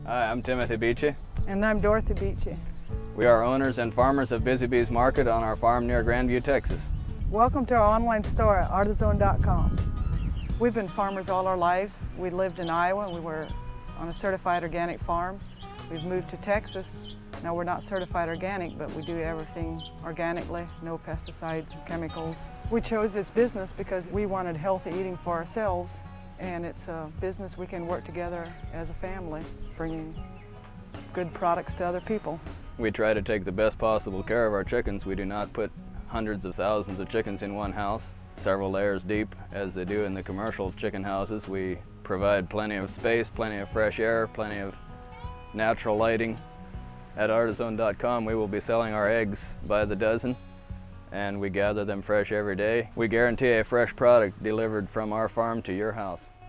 Hi, I'm Timothy Beachy. And I'm Dorothy Beachy. We are owners and farmers of Busy Bees Market on our farm near Grandview, Texas. Welcome to our online store at artizone.com. We've been farmers all our lives. We lived in Iowa and we were on a certified organic farm. We've moved to Texas. Now we're not certified organic, but we do everything organically, no pesticides or chemicals. We chose this business because we wanted healthy eating for ourselves, and it's a business we can work together as a family, bringing good products to other people. We try to take the best possible care of our chickens. We do not put hundreds of thousands of chickens in one house, several layers deep, as they do in the commercial chicken houses. We provide plenty of space, plenty of fresh air, plenty of natural lighting. At artizone.com, we will be selling our eggs by the dozen, and we gather them fresh every day. We guarantee a fresh product delivered from our farm to your house.